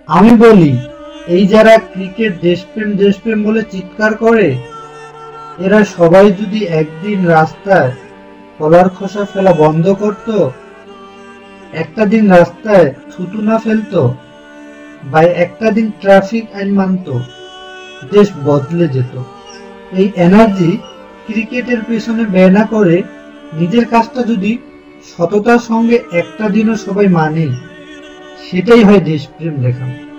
আমি বলি, এই যারা ক্রিকেট দেশপ্রেম দেশপ্রেম বলে চিৎকার করে, এরা সবাই যদি একদিন রাস্তায় কলার খোসা ফেলা বন্ধ করত, একটা দিন রাস্তায় থুতু না ফেলতো, বা একটা দিন ট্রাফিক আইন মানত, দেশ বদলে যেত। এই এনার্জি ক্রিকেটের পেছনে ব্যয় না করে নিজের কাজটা যদি সততার সঙ্গে একটা দিনও সবাই মানে, সেটাই হয় দেশপ্রেম দেখানো।